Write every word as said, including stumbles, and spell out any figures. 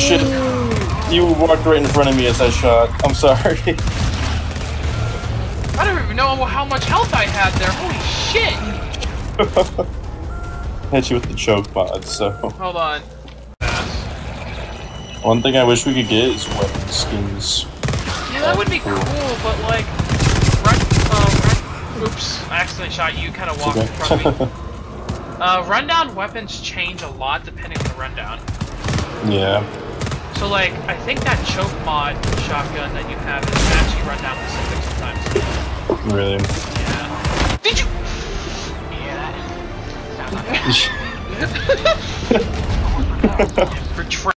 shit. You walked right in front of me as I shot. I'm sorry. I don't even know how much health I had there. Holy shit! Hit you with the choke mod, so. Hold on. One thing I wish we could get is weapon skins. Yeah, that would be cool, but like, run, uh, run, oops, I accidentally shot you. Kind of walked in front of me. Uh, rundown weapons change a lot depending on the rundown. Yeah. So like, I think that choke mod shotgun that you have is actually rundown specific sometimes. Really? Yeah. Did you? Yeah. Betray